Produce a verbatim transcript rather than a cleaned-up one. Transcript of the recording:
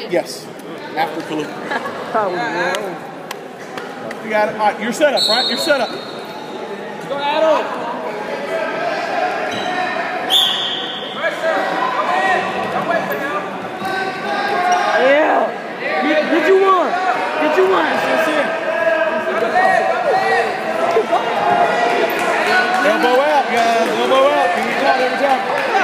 Yes. After Kalu. Oh, no. You got it. All right, you're set up, right? You're set up. Go, Adam. Yeah. Did you want? Did you want? That's it. Elbow out, guys. Elbow out. Give me a shot every time.